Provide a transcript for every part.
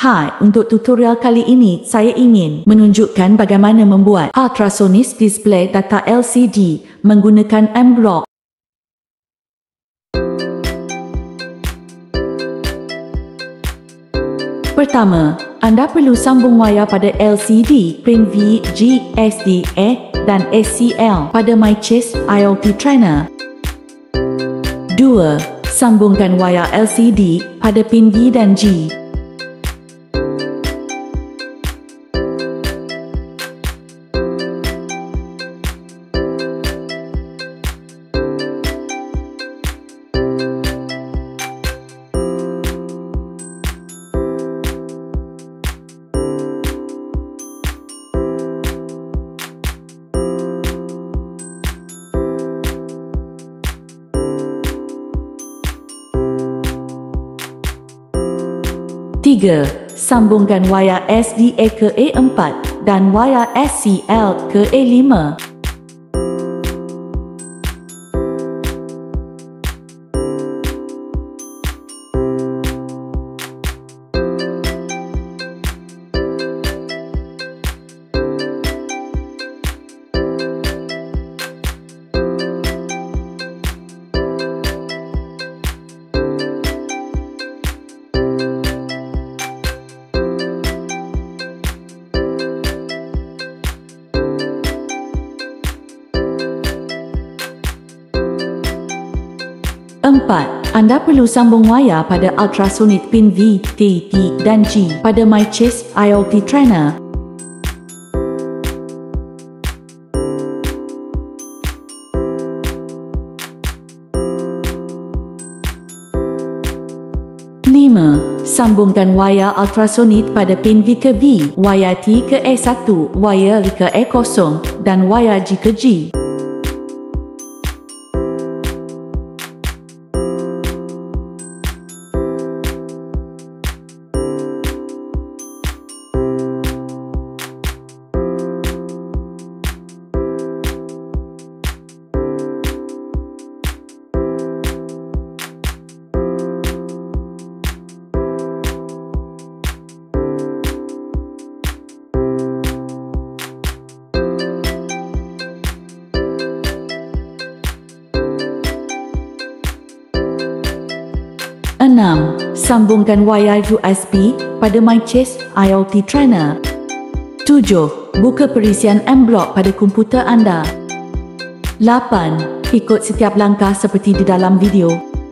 Hai, untuk tutorial kali ini saya ingin menunjukkan bagaimana membuat ultrasonic display data LCD menggunakan mBlock. Pertama, anda perlu sambung wayar pada LCD, pin V, G, SD, A dan SCL pada Mycest IoT Trainer. 2. Sambungkan wayar LCD pada pin V dan G. 3. Sambungkan wayar SDA ke A4 dan wayar SCL ke A5. 4. Anda perlu sambung wayar pada ultrasonic pin V, T, T dan G pada Mycest IoT Trainer. Sambungkan wayar ultrasonic pada pin V ke V, wayar T ke A1, wayar L ke A0 dan wayar G ke G. 6. Sambungkan wayar USB pada Mycest IoT Trainer. 7. Buka perisian mBlock pada komputer anda. 8. Ikut setiap langkah seperti di dalam video.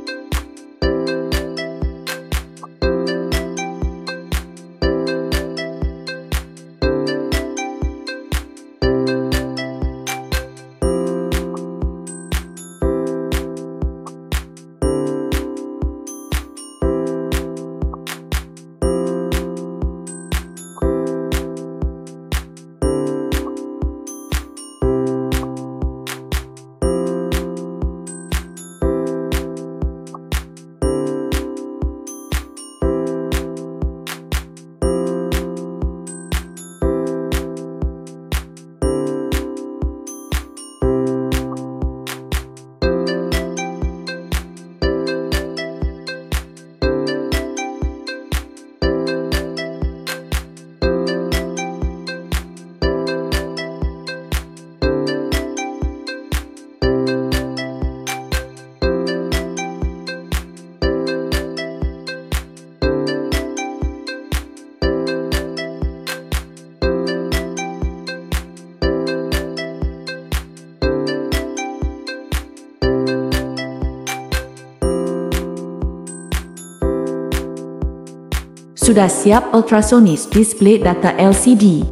Sudah siap ultrasonic display data LCD.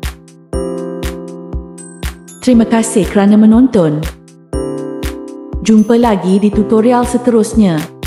Terima kasih kerana menonton. Jumpa lagi di tutorial seterusnya.